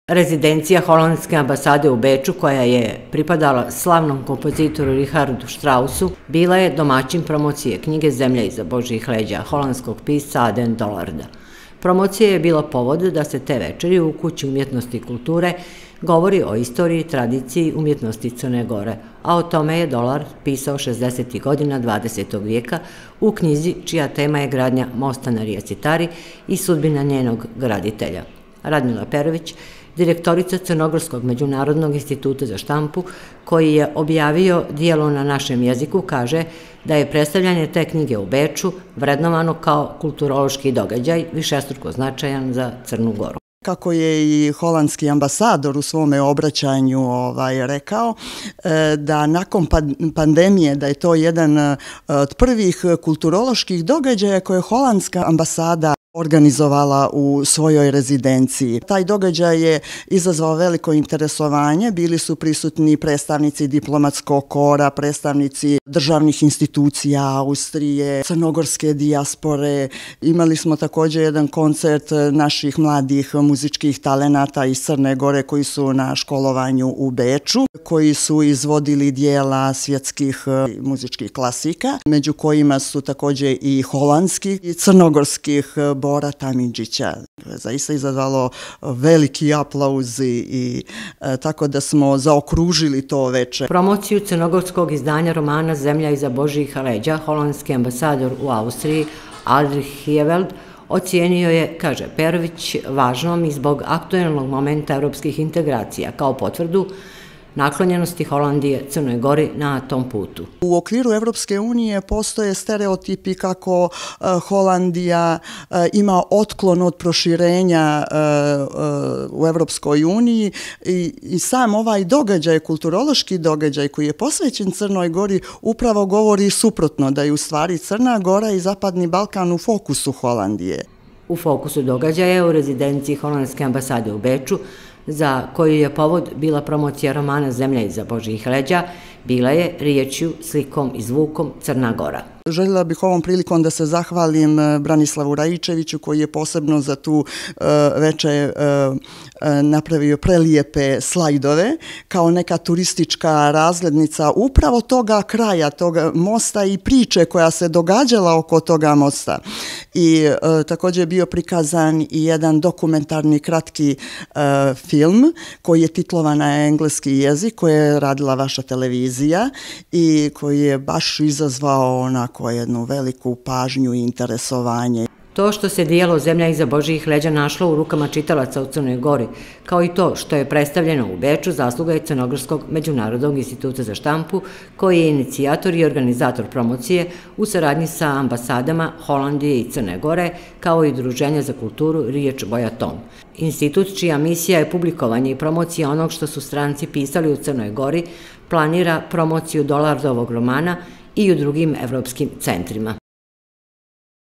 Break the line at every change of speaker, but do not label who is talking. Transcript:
Rezidencija holandske ambasade u Beču, koja je pripadala slavnom kompozitoru Richardu Straussu, bila je domaćin promocije knjige Zemlja iza Božjih leđa holandskog pisca Aden Dollarda. Promocija je bila povod da se te večeri u Kući umjetnosti i kulture govori o istoriji i tradiciji umjetnosti Crne Gore, a o tome je Dolard pisao 60. godina 20. vijeka u knjizi čija tema je gradnja mosta na rijeci Tari i sudbina njenog graditelja. Radmila Perović, direktorica Crnogorskog međunarodnog instituta za štampu, koji je objavio dijelo na našem jeziku, kaže da je predstavljanje te knjige u Beču vrednovano kao kulturološki događaj višestruko značajan za Crnu Goru.
Kako je i holandski ambasador u svome obraćanju rekao, da nakon pandemije da je to jedan od prvih kulturoloških događaja koje je holandska ambasada organizovala u svojoj rezidenciji. Taj događaj je izazvao veliko interesovanje, bili su prisutni predstavnici diplomatskog kora, predstavnici državnih institucija Austrije, crnogorske dijaspore. Imali smo također jedan koncert naših mladih muzičkih talenata iz Crne Gore koji su na školovanju u Beču, koji su izvodili dijela svjetskih muzičkih klasika, među kojima su također i holandskih i crnogorskih Bora Tamindžića. Zaista izazvalo veliki aplauz i tako da smo zaokružili to večer.
Promociju crnogorskog izdanja romana Zemlja iza Božjih leđa holandski ambasador u Austriji Aldrich Hijeveld ocijenio je, kaže Perović, važnom i zbog aktuelnog momenta evropskih integracija kao potvrdu naklonjenosti Holandije Crnoj Gori na tom putu.
U okviru Evropske unije postoje stereotipi kako Holandija ima otklon od proširenja u Evropskoj uniji i sam ovaj događaj, kulturološki događaj koji je posvećen Crnoj Gori upravo govori suprotno, da je u stvari Crna Gora i Zapadni Balkan u fokusu Holandije.
U fokusu događaja u rezidenciji holandske ambasade u Beču, za koju je povod bila promocija romana Zemlja iza Božjih leđa, bila je riječju, slikom i zvukom Crna Gora.
Željela bih ovom prilikom da se zahvalim Branislavu Rajičeviću koji je posebno za tu večer napravio prelijepe slajdove kao neka turistička razglednica upravo toga kraja, toga mosta i priče koja se događala oko toga mosta. I također je bio prikazan i jedan dokumentarni kratki film koji je titlovan na engleski jezik, koji je radila vaša televizija i koji je baš izazvao onako jednu veliku pažnju i interesovanje.
To što se dijelo Zemlja iza Božjih leđa našlo u rukama čitalaca u Crnoj Gori, kao i to što je predstavljeno u Beču, zasluga je Crnogorskog međunarodnog instituta za štampu, koji je inicijator i organizator promocije u saradnji sa ambasadama Holandije i Crne Gore, kao i Udruženja za kulturu Riječ Bojaton. Institut, čija misija je publikovanje i promocija onog što su stranci pisali u Crnoj Gori, planira promociju Dolardovog romana i u drugim evropskim centrima.